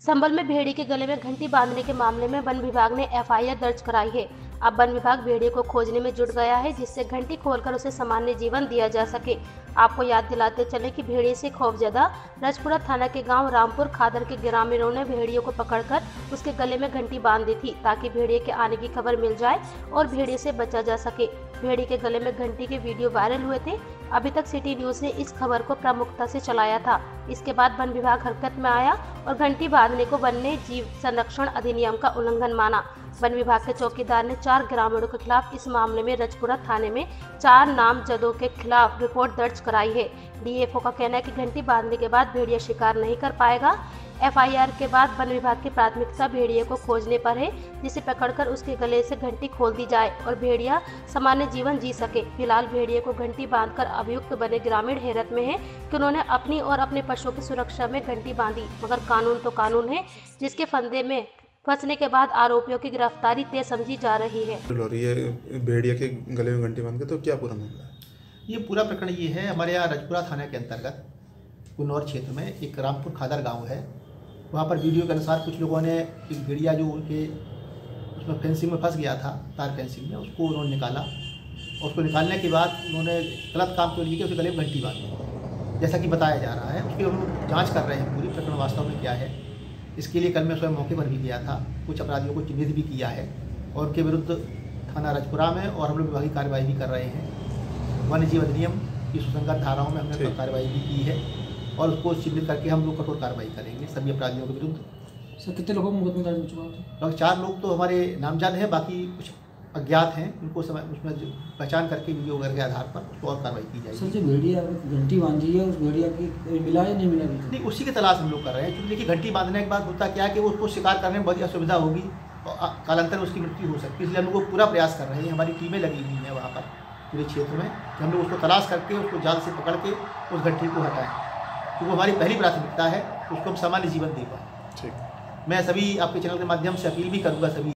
संभल में भेड़िए के गले में घंटी बांधने के मामले में वन विभाग ने एफआईआर दर्ज कराई है। अब वन विभाग भेड़िए को खोजने में जुट गया है, जिससे घंटी खोलकर उसे सामान्य जीवन दिया जा सके। आपको याद दिलाते चले कि भेड़िए से खौफजदा रजपुरा थाना के गांव रामपुर खादर के ग्रामीणों ने भेड़िए को पकड़कर उसके गले में घंटी बांध दी थी, ताकि भेड़िए के आने की खबर मिल जाए और भेड़िए से बचा जा सके। भेड़िए के गले में घंटी के वीडियो वायरल हुए थे। अभी तक सिटी न्यूज ने इस खबर को प्रमुखता से चलाया था। इसके बाद वन विभाग हरकत में आया और घंटी बांधने को वन्य जीव संरक्षण अधिनियम का उल्लंघन माना। वन विभाग के चौकीदार ने 4 ग्रामीणों के खिलाफ इस मामले में रजपुरा थाने में 4 नामजदों के खिलाफ रिपोर्ट दर्ज कराई है। डीएफओ का कहना है कि घंटी बांधने के बाद भेड़िया शिकार नहीं कर पाएगा। एफआईआर के बाद वन विभाग की प्राथमिकता भेड़िए को खोजने पर है, जिसे पकड़कर उसके गले से घंटी खोल दी जाए और भेड़िया सामान्य जीवन जी सके। फिलहाल भेड़िए को घंटी बांधकर अभियुक्त बने ग्रामीण हैरत में है कि उन्होंने अपनी और अपने पशुओं की सुरक्षा में घंटी बांधी, मगर कानून तो कानून है, जिसके फंदे में फंसने के बाद आरोपियों की गिरफ्तारी तय समझी जा रही है। ये भेड़िया के गले में घंटी बांध के, तो क्या पूरा मामला है? ये पूरा प्रकरण ये है, हमारे यहाँ रजपुरा थाने के अंतर्गत कुन्नौर क्षेत्र में एक रामपुर खादर गांव है। वहाँ पर वीडियो के अनुसार कुछ लोगों ने एक भेड़िया जो उनके उसमें फेंसिंग में फंस गया था, तार फेंसिंग में, उसको उन्होंने निकाला और उसको निकालने के बाद उन्होंने गलत काम क्यों लिए कि उसके गले में घंटी बांधी, जैसा कि बताया जा रहा है। उसकी हम लोग जाँच कर रहे हैं पूरी प्रकरण वास्तव में क्या है। इसके लिए कल मैं स्वयं मौके पर भी गया था, कुछ अपराधियों को चिन्हित भी किया है और उनके विरुद्ध थाना रजपुरा में और हम लोग विभागीय कार्रवाई भी कर रहे हैं। वन्य जीव अधिनियम की सुसंगत धाराओं में हमने कार्रवाई भी की है और उसको चिन्हित करके हम लोग कठोर कार्रवाई करेंगे सभी अपराधियों के विरुद्ध। सर, कितने लोगों को मुकदमा दर्ज हो चुका है? लगभग 4 लोग तो हमारे नामजद हैं, बाकी कुछ अज्ञात हैं, उनको समय उसमें पहचान करके वीडियो वगैरह के आधार पर उसको और कार्रवाई की जाएगी। सर, जो भेड़िया घंटी बांधी है, उस भेड़िया की कोई मिला या नहीं मिला? नहीं, उसी की तलाश हम लोग कर रहे हैं, क्योंकि देखिए घंटी बांधने के बाद होता क्या है कि वो उसको शिकार करने में बड़ी असुविधा होगी और कालांतर में उसकी मृत्यु हो सकती है। इसलिए हम लोग पूरा प्रयास कर रहे हैं, हमारी टीमें लगी हुई हैं वहाँ पर पूरे क्षेत्र में, कि हम लोग उसको तलाश करके उसको जाल से पकड़ के उस घंटी को हटाएँ, क्योंकि हमारी पहली प्राथमिकता है उसको हम सामान्य जीवन दे पाएँ। ठीक। मैं सभी आपके चैनल के माध्यम से अपील भी करूँगा सभी